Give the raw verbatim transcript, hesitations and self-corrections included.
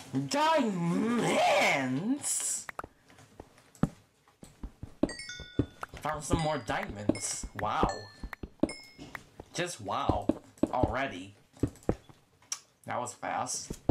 Diamonds! Found some more diamonds. Wow. Just wow. Already. That was fast.